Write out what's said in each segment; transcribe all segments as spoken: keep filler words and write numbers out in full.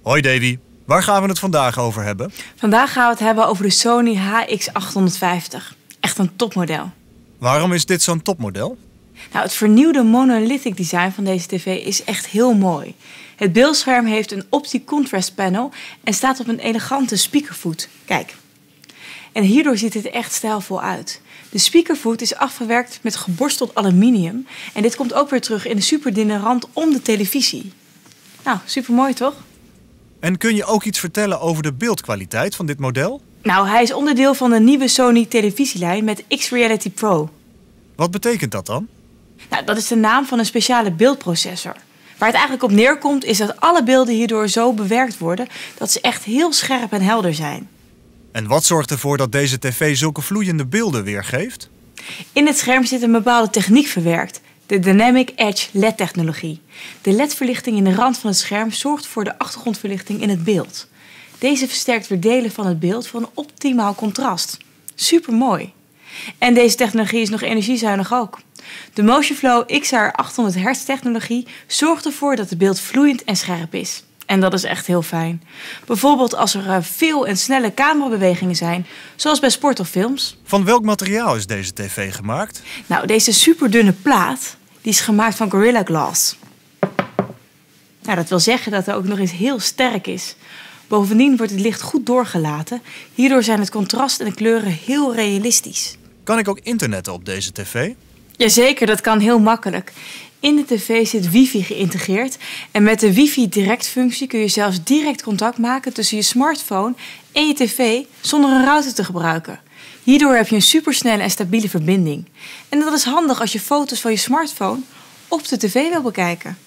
Hoi Davy, waar gaan we het vandaag over hebben? Vandaag gaan we het hebben over de Sony H X achthonderdvijftig. Echt een topmodel. Waarom is dit zo'n topmodel? Nou, het vernieuwde monolithic design van deze tv is echt heel mooi. Het beeldscherm heeft een optic contrast panel en staat op een elegante speakervoet. Kijk. En hierdoor ziet het er echt stijlvol uit. De speakervoet is afgewerkt met geborsteld aluminium. En dit komt ook weer terug in de superdunne rand om de televisie. Nou, supermooi toch? En kun je ook iets vertellen over de beeldkwaliteit van dit model? Nou, hij is onderdeel van de nieuwe Sony televisielijn met X-Reality Pro. Wat betekent dat dan? Nou, dat is de naam van een speciale beeldprocessor. Waar het eigenlijk op neerkomt is dat alle beelden hierdoor zo bewerkt worden dat ze echt heel scherp en helder zijn. En wat zorgt ervoor dat deze tv zulke vloeiende beelden weergeeft? In het scherm zit een bepaalde techniek verwerkt, de Dynamic Edge L E D-technologie. De L E D-verlichting in de rand van het scherm zorgt voor de achtergrondverlichting in het beeld. Deze versterkt weer delen van het beeld voor een optimaal contrast. Supermooi. En deze technologie is nog energiezuinig ook. De Motionflow X R achthonderd hertz technologie zorgt ervoor dat het beeld vloeiend en scherp is. En dat is echt heel fijn. Bijvoorbeeld als er veel en snelle camerabewegingen zijn, zoals bij sport of films. Van welk materiaal is deze tv gemaakt? Nou, deze superdunne plaat die is gemaakt van Gorilla Glass. Nou, dat wil zeggen dat het ook nog eens heel sterk is. Bovendien wordt het licht goed doorgelaten. Hierdoor zijn het contrast en de kleuren heel realistisch. Kan ik ook internetten op deze tv? Jazeker, dat kan heel makkelijk. In de tv zit wifi geïntegreerd en met de wifi direct functie kun je zelfs direct contact maken tussen je smartphone en je tv zonder een router te gebruiken. Hierdoor heb je een supersnelle en stabiele verbinding. En dat is handig als je foto's van je smartphone op de tv wil bekijken.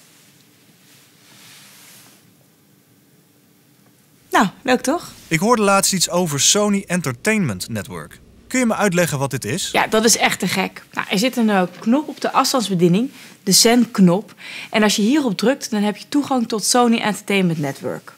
Nou, leuk toch? Ik hoorde laatst iets over Sony Entertainment Network. Kun je me uitleggen wat dit is? Ja, dat is echt te gek. Nou, er zit een uh, knop op de afstandsbediening, de zendknop. En als je hierop drukt, dan heb je toegang tot Sony Entertainment Network.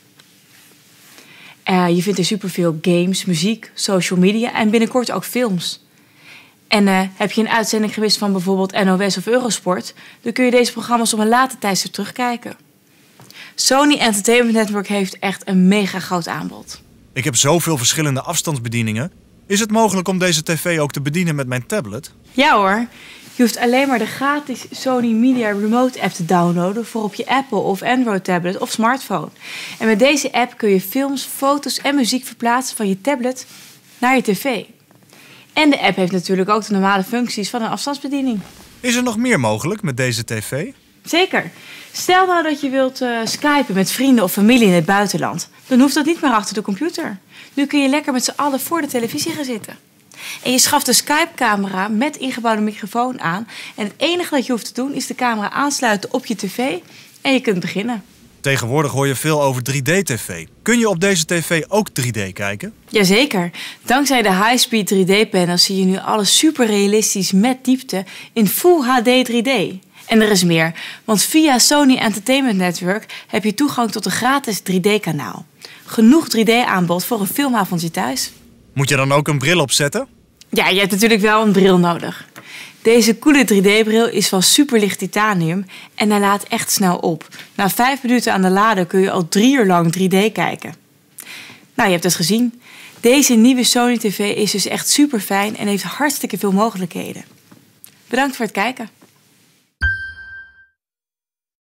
Uh, je vindt er superveel games, muziek, social media en binnenkort ook films. En uh, heb je een uitzending gemist van bijvoorbeeld N O S of Eurosport, dan kun je deze programma's op een later tijdstip terugkijken. Sony Entertainment Network heeft echt een mega groot aanbod. Ik heb zoveel verschillende afstandsbedieningen. Is het mogelijk om deze tv ook te bedienen met mijn tablet? Ja hoor. Je hoeft alleen maar de gratis Sony Media Remote app te downloaden voor op je Apple of Android tablet of smartphone. En met deze app kun je films, foto's en muziek verplaatsen van je tablet naar je tv. En de app heeft natuurlijk ook de normale functies van een afstandsbediening. Is er nog meer mogelijk met deze tv? Zeker. Stel nou dat je wilt uh, skypen met vrienden of familie in het buitenland. Dan hoeft dat niet meer achter de computer. Nu kun je lekker met z'n allen voor de televisie gaan zitten. En je schaft de Skype-camera met ingebouwde microfoon aan. En het enige dat je hoeft te doen is de camera aansluiten op je tv en je kunt beginnen. Tegenwoordig hoor je veel over drie D tv. Kun je op deze tv ook drie D kijken? Jazeker. Dankzij de high-speed drie D-panels zie je nu alles super realistisch met diepte in Full H D drie D. En er is meer, want via Sony Entertainment Network heb je toegang tot een gratis drie D-kanaal. Genoeg drie D-aanbod voor een filmavondje thuis. Moet je dan ook een bril opzetten? Ja, je hebt natuurlijk wel een bril nodig. Deze coole drie D-bril is van superlicht titanium en hij laat echt snel op. Na vijf minuten aan de lader kun je al drie uur lang drie D kijken. Nou, je hebt het gezien. Deze nieuwe Sony T V is dus echt super fijn en heeft hartstikke veel mogelijkheden. Bedankt voor het kijken.